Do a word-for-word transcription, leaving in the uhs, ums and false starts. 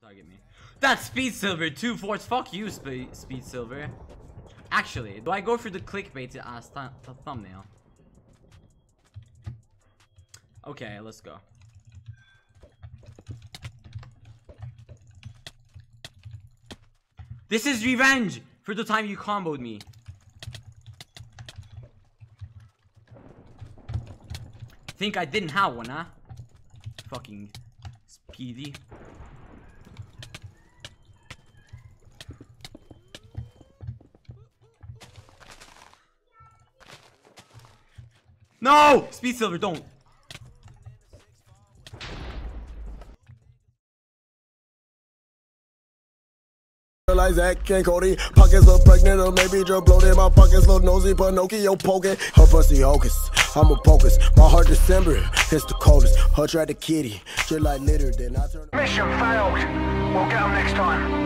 Target me. That's SpeedSilver two fours. Fuck you, Spe SpeedSilver. Actually, do I go for the clickbait ass th th thumbnail? Okay, let's go. This is revenge for the time you comboed me. Think I didn't have one, huh? Fucking Speedy. No! SpeedSilver, don't. Like Zach and Cody, pockets look pregnant or maybe just bloated. My pockets look nosy, Pinocchio poking. Her pussy hocus, I'm a pocus. My heart December, it's the coldest. Her tried the kitty, just like litter, then I turn. Mission failed. We'll get them next time.